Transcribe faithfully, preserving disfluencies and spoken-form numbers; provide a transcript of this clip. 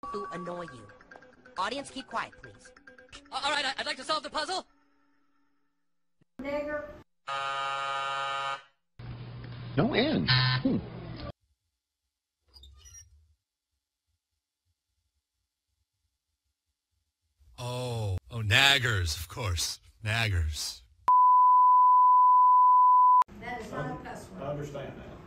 who annoy you. Audience, keep quiet, please. Uh, all right, I'd like to solve the puzzle. Nigger. No end. Hmm. Oh, oh, naggers, of course. Naggers. That is not a cuss word. I understand that.